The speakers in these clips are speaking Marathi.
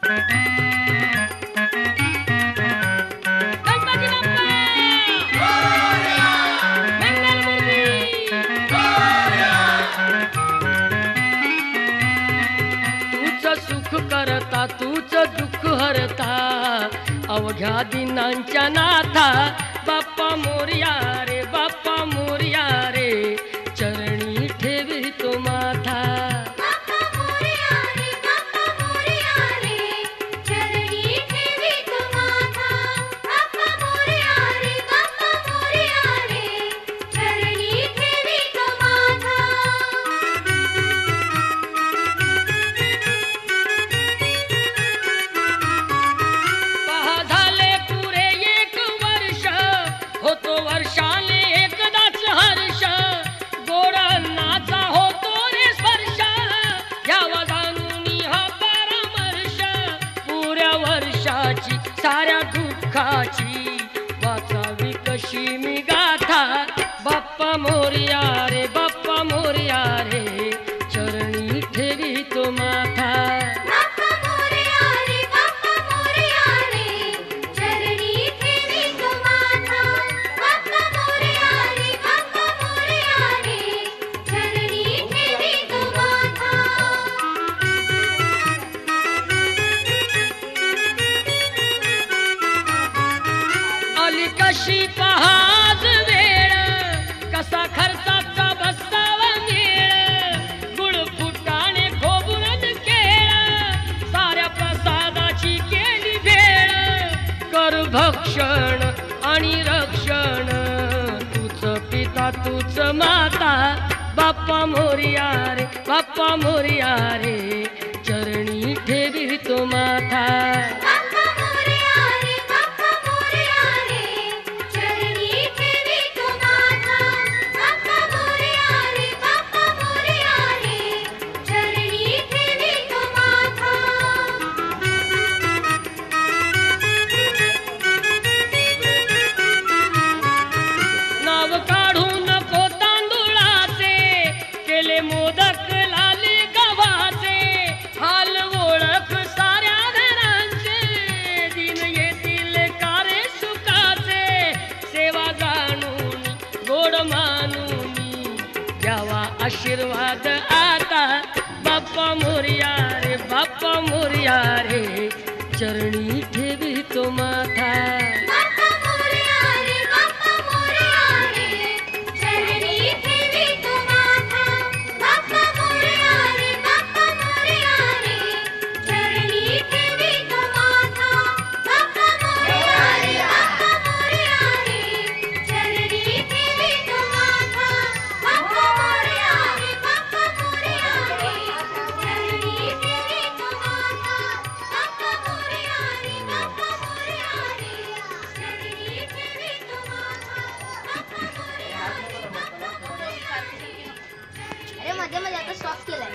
करता तूच दुःख हरता अवघ्या दिनांच्या नाथा बाप्पा मोरया रे बाप्पा मोरया रे चरणी ठेवी तो माथा साऱ्या दुःखाची वाचावी कशी मी गाथा बाप्पा मोरया रे बाप्पा मोरया रे चरणी ठेवी तो माथा कशी पहाज वेळ कसा खर्चाचा बसतावा मेळ गुळ फुटाणे खोबून केळ साऱ्या प्रसादाची केली भेळ कर भक्षण आणि रक्षण तूच पिता तूच माता बाप्पा मोरया रे बाप्पा मोरया रे चरणी ठेवी तो माथा मोदक लाली गव्हाचे हाल ओळख साऱ्या घरांचे दिन येतील कारे सुखाचे सेवा जाणून गोड मानून द्यावा आशीर्वाद आता बाप्पा मोरया रे बाप्पा मोरया रे चरणी ठेवी तो माथा मध्ये मध्ये आता स्टॉप केलाय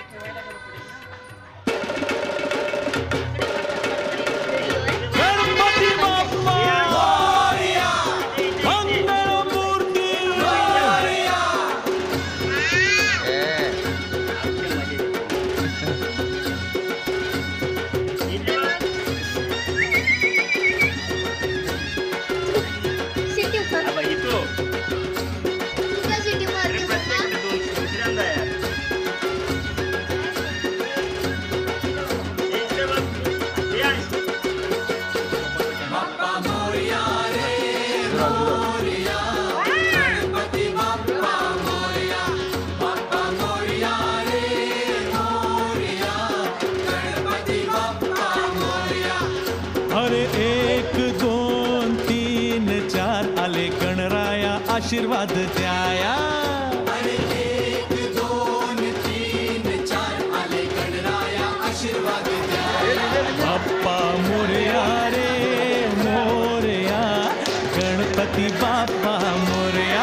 आशीर्वाद द्याया अरे 1 2 3 4 आले गणराया आशीर्वाद द्याया बाप्पा मोरया रे मोरया गणपती बाप्पा मोरया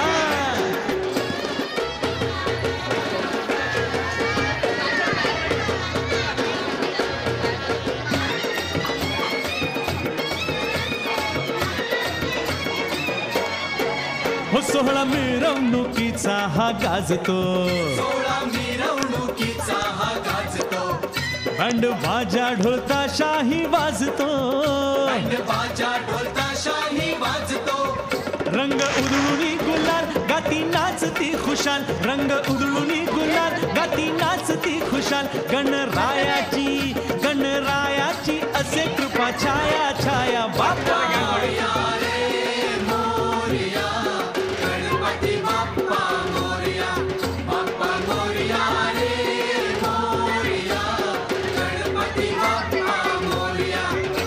हो सोहळा मिरवणुकीचा हा गाजतो सोहळा मिरवणुकीचा हा गाजतो बँड बाजा ढोलता शाही वाजतो, बँड बाजा ढोलता शाही वाजतो. रंग उधळूनी गुलाल गाती नाचती खुशाल, रंग उधळूनी गुलाल गाती नाचती खुशाल. गणरायाची गणरायाची असे कृपा छाया छाया बाप्पा मोरया रे मोरया, गणपती बाप्पा मोरया. बाप्पा मोरया रे मोरया, गणपती बाप्पा मोरया.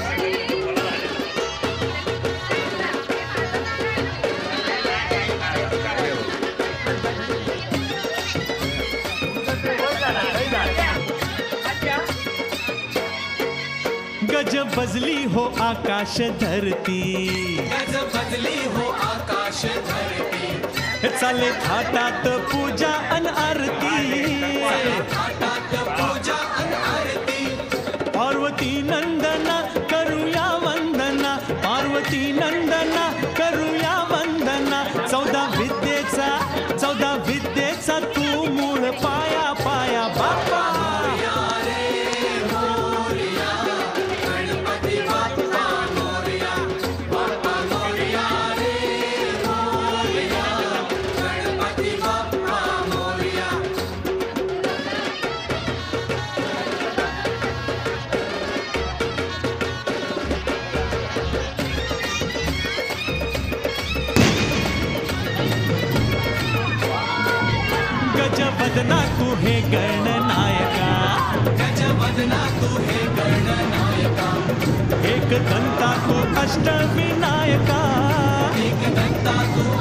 गज बजली हो आकाश धरती, गज बदली हो आकाश धरती. चाले थाटात पूजा अन आरती. थाटात पूजा अन आरती. पार्वती नंदना करूया वंदना, पार्वती नंदना करूया वंदना. 14 विद्येचा तू मूळ पाया पाया बाप्पा. मोरया रे मोरया, गणपती बाप्पा मोरया. बाप्पा मोरया रे मोरया, गणपती बाप्पा मोरया. गजबदना तू हे गणनायका, गजवदना तू हे गणनायका. एक दंता तू अष्टविनायका. एकदंता तू